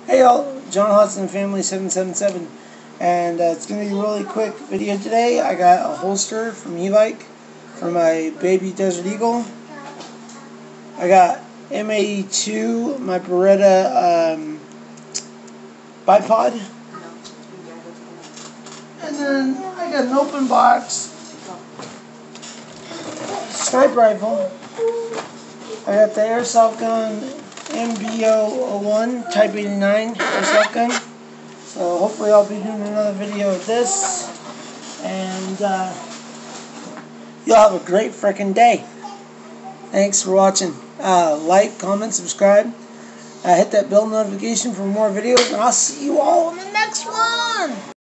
Hey y'all, John Hudson Family 777, and it's going to be a really quick video today. I got a holster from e-bike for my baby Desert Eagle. I got m82, my Beretta bipod, and then I got an open box sniper rifle. I got the airsoft gun m82 tye69 airsoft gun. So hopefully I'll be doing another video of this, and you'll have a great freaking day. Thanks for watching. Like, comment, subscribe. Hit that bell notification for more videos, and I'll see you all in the next one.